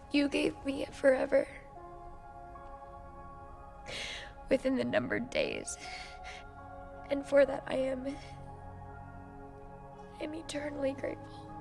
You gave me a forever within the numbered days. And for that I am eternally grateful.